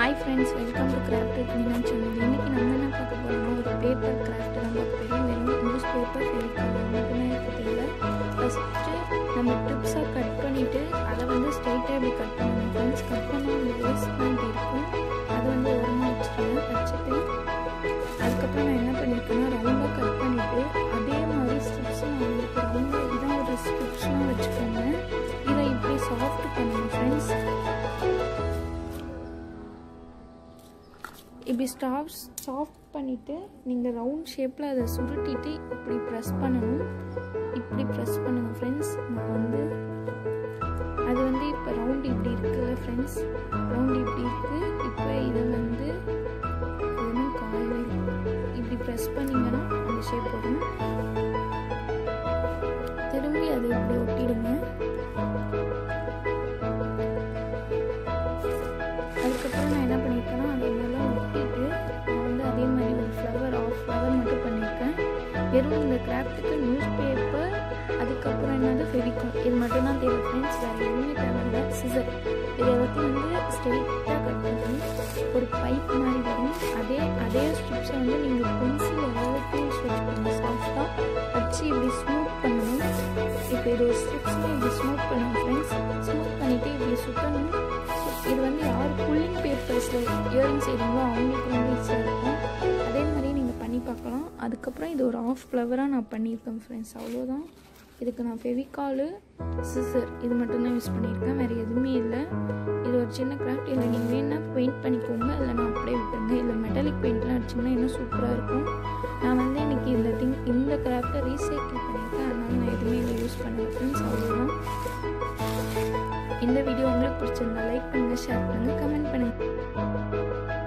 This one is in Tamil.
Hi friends, welcome to Craft with Meena channel. இன்னைக்கு நம்ம என்ன பார்க்க போறோம்னா ஒரு பேப்பர் கிராஃப்ட் தான் பார்க்க போறோம். வெறும் நியூஸ் பேப்பர் ஃபெவிகால் மட்டுமே தேவை. ஃபர்ஸ்ட் நம்ம ட்ரிப்ஸா கட் பண்ணிட்டு அதை வந்து ஸ்ட்ரைட்டா இப்படி கட் பண்ணணும் फ्रेंड्स. கட் பண்ணா அந்த வேஸ்ட் பாயிண்ட் இருக்கும். அது வந்து ஓரமா வச்சிட்டு அதுக்கப்புறம் நான் என்ன பண்ணிருக்கேன்னா ரவுண்டா கட் பண்ணிட்டு அதே மாதிரி ஸ்ட்ரிப்ஸ் நான் உங்களுக்கு ரவுண்டா இதான் ஒரு ஸ்ட்ரிப்ஸ்லாம் வச்சுக்கோங்க. இதை இப்படி சாஃப்ட் பண்ணணும் ஃப்ரெண்ட்ஸ். இப்படி சாஃப்ட் பண்ணிவிட்டு நீங்கள் ரவுண்ட் ஷேப்பில் அதை சுருட்டிட்டு இப்படி ப்ரெஸ் பண்ணணும். இப்படி ப்ரெஸ் பண்ணுங்கள் ஃப்ரெண்ட்ஸ். நான் வந்து அது வந்து இப்போ ரவுண்ட் இப்படி இருக்குல்ல ஃப்ரெண்ட்ஸ், ரவுண்ட் இப்படி இருக்குது. இப்போ இதை வந்து எதுவும் காயவே இப்படி ப்ரெஸ் பண்ணிங்கன்னா அந்த ஷேப் வரும். திரும்பி அதை இப்படி ஒட்டிடுங்க. அதுக்கப்புறம் நான் என்ன பண்ணியிருக்கேன்னா அதை நல்லா ஒட்டிட்டு நான் வந்து அதே மாதிரி ஒரு ஃப்ளவர் மட்டும் பண்ணியிருக்கேன். வெறும் இந்த கிராஃப்ட்டுக்கு நியூஸ் பேப்பர், அதுக்கப்புறம் என்னது ஃபெவிகால், இது மட்டும் தான் தேவை ஃப்ரெண்ட்ஸ். வேறு எதுவுமே தேவையில்லை. சிசர் இதை பற்றி வந்து ஸ்ட்ரெயிட்டாக கட் பண்ணி ஒரு பைப் மாதிரி வரும். அதே ஸ்ட்ரிப்ஸை வந்து நீங்கள் பென்சில் ஏதாவது டூல்ஸ் வச்சுக்கோங்க சாஃப்டாக வச்சு இப்படி ஸ்மூத் பண்ணணும். இப்போ இது ஒரு ஸ்ட்ரிப்ஸில் இப்படி ஸ்மூத் பண்ணணும் ஃப்ரெண்ட்ஸ். ஸ்மூத் பண்ணிவிட்டு இப்படி சுற்றணும். இது வந்து யார் புல்லிங் பேப்பர்ஸில் இயரிங் செய்கிறீங்களோ அவங்களுக்கு வந்து ஈஸியாக இருக்கும். அதே மாதிரி நீங்கள் பண்ணி பார்க்கலாம். அதுக்கப்புறம் இது ஒரு ஆஃப் ஃப்ளவராக நான் பண்ணியிருக்கேன் ஃப்ரெண்ட்ஸ். அவ்வளோதான். இதுக்கு நான் ஃபெவிகாலு, சிசர் இது மட்டும்தான் யூஸ் பண்ணியிருக்கேன். வேறு எதுவுமே இல்லை. இது ஒரு சின்ன கிராஃப்ட். இல்லை நீங்கள் வேணா பெயிண்ட் பண்ணிக்கோங்க, இல்லை நான் அப்படியே விட்டுருங்க. இல்லை மெட்டாலிக் பெயிண்ட்லாம் அடிச்சிங்கன்னா இன்னும் சூப்பராக இருக்கும். நான் வந்து இன்றைக்கி இந்த கிராஃப்டை ரீசைக்கிள் பண்ணியிருக்கேன். அதனால் நான் எதுவுமே இல்லை யூஸ் பண்ணுவேன் ஃப்ரெண்ட்ஸ். அவ்வளோதான். இந்த வீடியோ உங்களுக்கு பிடிச்சிருந்தா லைக் பண்ணுங்கள், ஷேர் பண்ணுங்கள், கமெண்ட் பண்ணுங்கள்.